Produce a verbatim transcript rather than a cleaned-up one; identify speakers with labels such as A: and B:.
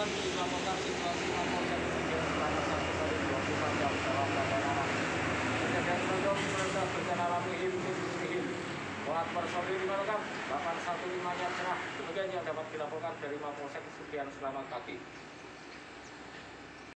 A: Laporan dilaporkan situasi Mapolsek Kesugihan selama satu kali dua puluh empat jam dalam laporan. Kejadian Prodom Pemda bencana alami Himni Him. Buat personil lengkap, delapan satu lima nya cerah. Demikian yang dapat dilaporkan dari Mapolsek Kesugihan selamat pagi.